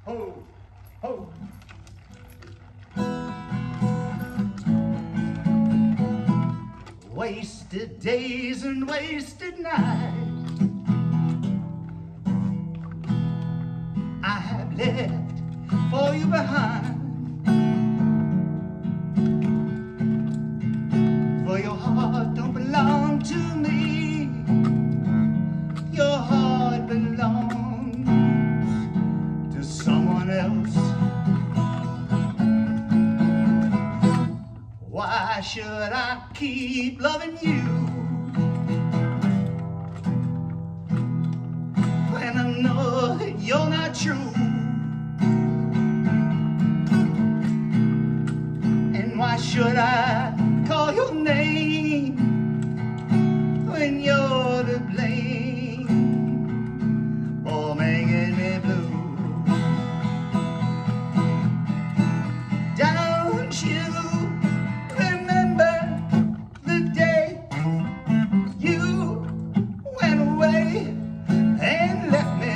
ho, ho. Wasted days and wasted nights I have left for you behind. For your heart don't belong to me. Your heart belongs to someone else. Why should I keep loving you when I know that you're not true? And why should I call your name when you're to blame for making me blue? Don't you remember the day you went away and left me?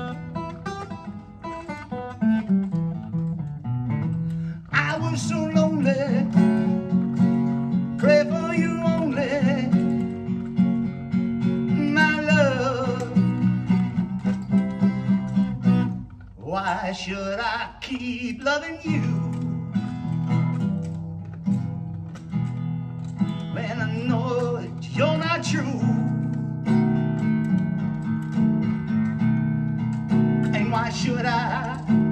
I was so lonely, pray for you only, my love. Why should I keep loving you when I know that you're not true? And why should I